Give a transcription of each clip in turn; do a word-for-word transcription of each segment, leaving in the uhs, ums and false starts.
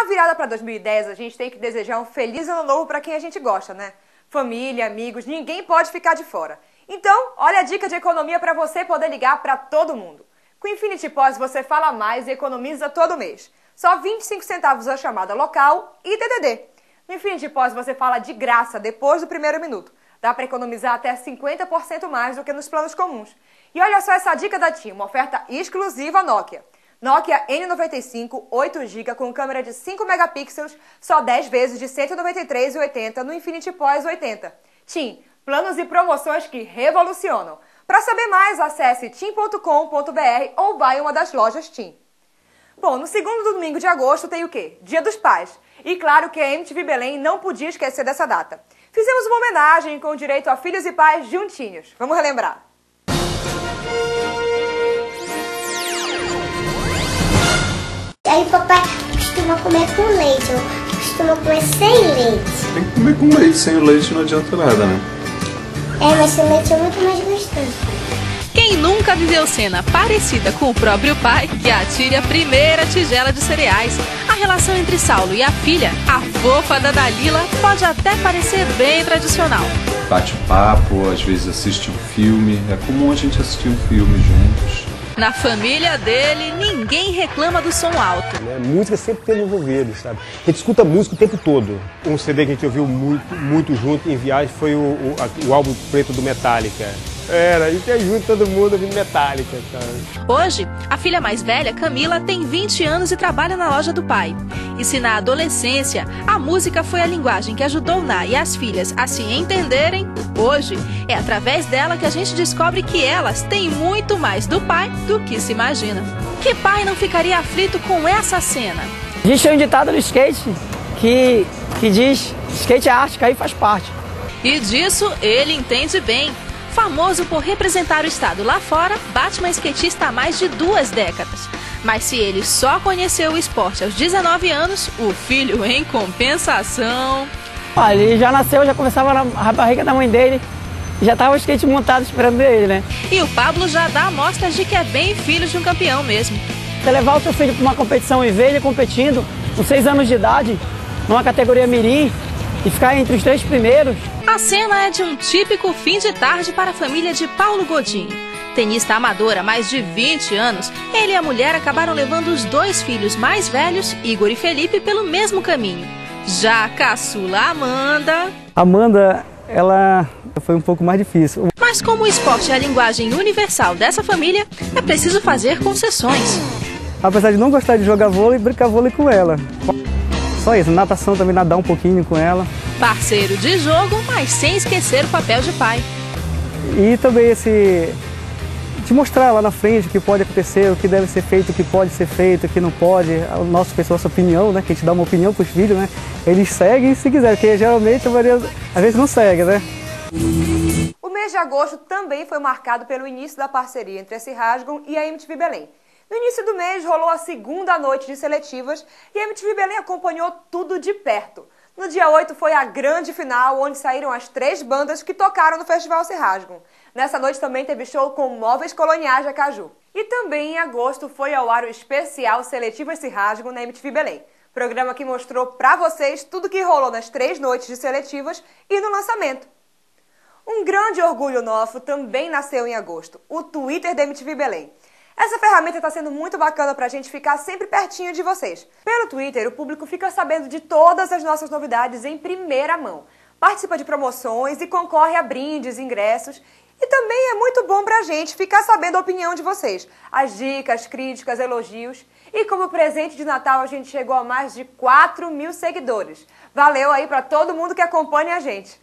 virada para dois mil e dez, a gente tem que desejar um feliz ano novo para quem a gente gosta, né? Família, amigos, ninguém pode ficar de fora. Então, olha a dica de economia para você poder ligar para todo mundo. Com Infinity Pós você fala mais e economiza todo mês. Só vinte e cinco centavos a chamada local e D D D. No Infinity Pós você fala de graça depois do primeiro minuto. Dá para economizar até cinquenta por cento mais do que nos planos comuns. E olha só essa dica da TIM, uma oferta exclusiva Nokia. Nokia N noventa e cinco, oito gigas com câmera de cinco megapixels, só dez vezes de cento e noventa e três reais e oitenta centavos no Infinity Pós oitenta. TIM, planos e promoções que revolucionam. Para saber mais, acesse tim ponto com ponto br ou vá em uma das lojas TIM. Bom, no segundo domingo de agosto tem o quê? Dia dos Pais. E claro que a M T V Belém não podia esquecer dessa data. Fizemos uma homenagem com direito a filhos e pais juntinhos. Vamos relembrar. Aí o papai costuma comer com leite, eu costumo comer sem leite. Tem que comer com leite, sem o leite não adianta nada, né? É, mas sem leite é muito mais gostoso. Quem nunca viveu cena parecida com o próprio pai, que atire a primeira tigela de cereais? A relação entre Saulo e a filha, a fofa da Dalila, pode até parecer bem tradicional. Bate papo, às vezes assiste um filme, é comum a gente assistir um filme juntos. Na família dele, ninguém reclama do som alto. Né? Música sempre teve envolvido, sabe? A gente escuta música o tempo todo. Um C D que a gente ouviu muito, muito junto em viagem foi o, o, o álbum preto do Metallica. Era, a gente ia junto todo mundo ouvindo Metallica, sabe? Hoje, a filha mais velha, Camila, tem vinte anos e trabalha na loja do pai. E se na adolescência a música foi a linguagem que ajudou Na e as filhas a se entenderem, hoje é através dela que a gente descobre que elas têm muito mais do pai do que se imagina. Que pai não ficaria aflito com essa cena? A gente tem um ditado no skate que, que diz: skate é arte, cair faz parte. E disso ele entende bem. Famoso por representar o estado lá fora, Batman é skatista há mais de duas décadas. Mas se ele só conheceu o esporte aos dezenove anos, o filho, em compensação... Olha, ele já nasceu, já começava na barriga da mãe dele, já estava o skate montado esperando ele, né? E o Pablo já dá amostras de que é bem filho de um campeão mesmo. Você levar o seu filho para uma competição e ver ele competindo com seis anos de idade, numa categoria mirim, e ficar entre os três primeiros... A cena é de um típico fim de tarde para a família de Paulo Godinho. Tenista amador há mais de vinte anos, ele e a mulher acabaram levando os dois filhos mais velhos, Igor e Felipe, pelo mesmo caminho. Já a caçula Amanda... Amanda, ela foi um pouco mais difícil. Mas como o esporte é a linguagem universal dessa família, é preciso fazer concessões. Apesar de não gostar de jogar vôlei, brincar vôlei com ela. Só isso, natação também, nadar um pouquinho com ela. Parceiro de jogo, mas sem esquecer o papel de pai. E também esse... te mostrar lá na frente o que pode acontecer, o que deve ser feito, o que pode ser feito, o que não pode. A nossa pessoa, a nossa opinião, né? Que a gente dá uma opinião para os filhos, né? Eles seguem se quiser, porque geralmente a maioria, às vezes não segue, né? O mês de agosto também foi marcado pelo início da parceria entre a Se Rasgam e a M T V Belém. No início do mês rolou a segunda noite de seletivas e a M T V Belém acompanhou tudo de perto. No dia oito foi a grande final, onde saíram as três bandas que tocaram no Festival Se Rasgam. Nessa noite também teve show com Móveis Coloniais de Acaju. E também em agosto foi ao ar o especial Seletivas Se Rasgam na M T V Belém. Programa que mostrou pra vocês tudo que rolou nas três noites de seletivas e no lançamento. Um grande orgulho nosso também nasceu em agosto, o Twitter da M T V Belém. Essa ferramenta está sendo muito bacana para a gente ficar sempre pertinho de vocês. Pelo Twitter, o público fica sabendo de todas as nossas novidades em primeira mão. Participa de promoções e concorre a brindes, ingressos. E também é muito bom para a gente ficar sabendo a opinião de vocês. As dicas, críticas, elogios. E como presente de Natal, a gente chegou a mais de quatro mil seguidores. Valeu aí para todo mundo que acompanha a gente.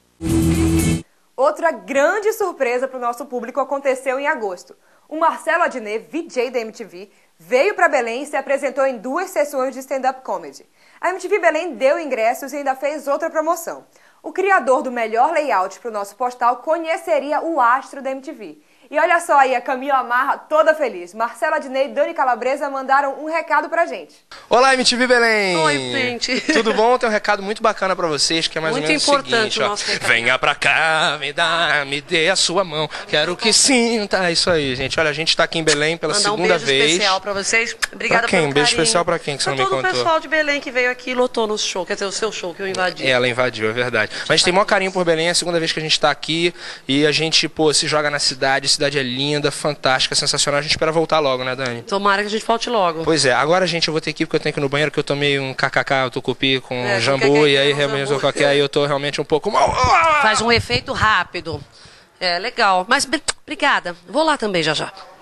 Outra grande surpresa para o nosso público aconteceu em agosto. O Marcelo Adnet, V J da M T V, veio para Belém e se apresentou em duas sessões de stand-up comedy. A M T V Belém deu ingressos e ainda fez outra promoção. O criador do melhor layout para o nosso postal conheceria o astro da M T V. E olha só aí, a Camila Marra toda feliz. Marcela Adnei e Dani Calabresa mandaram um recado pra gente. Olá, M T V Belém! Oi, gente! Tudo bom? Tem um recado muito bacana pra vocês, que é mais muito ou menos importante o seguinte, o ó. nosso recado. Venha pra cá, me dá, me dê a sua mão, quero que sinta. É isso aí, gente. Olha, a gente tá aqui em Belém pela Mandar segunda um beijo vez. especial pra vocês. Obrigada pra quem? pelo Um beijo carinho. especial pra quem, que você pra não me todo contou? o pessoal de Belém que veio aqui e lotou no show, quer dizer, o seu show que eu invadi. É, ela invadiu, é verdade. Mas a gente tem maior carinho por Belém, é a segunda vez que a gente tá aqui e a gente, pô, se joga na cidade, a cidade é linda, fantástica, sensacional. A gente espera voltar logo, né, Dani? Tomara que a gente volte logo. Pois é, agora, gente, eu vou ter que ir porque eu tenho que ir no banheiro, que eu tomei um kkk, eu tucupi com É, jambu, com e aí com realmente jambu. qualquer, aí eu tô realmente um pouco mal. Faz um efeito rápido. É, legal. Mas, obrigada. Vou lá também já já.